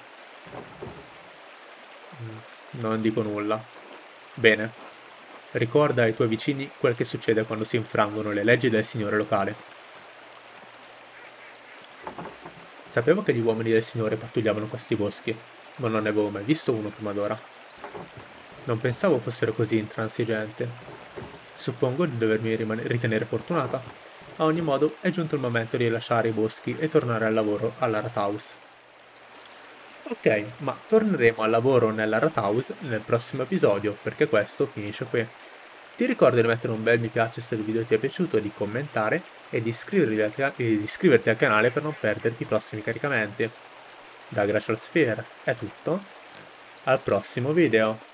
[SPEAKER 1] Non dico nulla. Bene. Ricorda ai tuoi vicini quel che succede quando si infrangono le leggi del signore locale. Sapevo che gli uomini del signore pattugliavano questi boschi, ma non ne avevo mai visto uno prima d'ora. Non pensavo fossero così intransigenti. Suppongo di dovermi ritenere fortunata. A ogni modo, è giunto il momento di lasciare i boschi e tornare al lavoro alla Rathaus. Ok, ma torneremo al lavoro nella Rathaus nel prossimo episodio, perché questo finisce qui. Ti ricordo di mettere un bel mi piace se il video ti è piaciuto, di commentare e di iscriverti al canale per non perderti i prossimi caricamenti. Da Glacial Sphere è tutto. al prossimo video.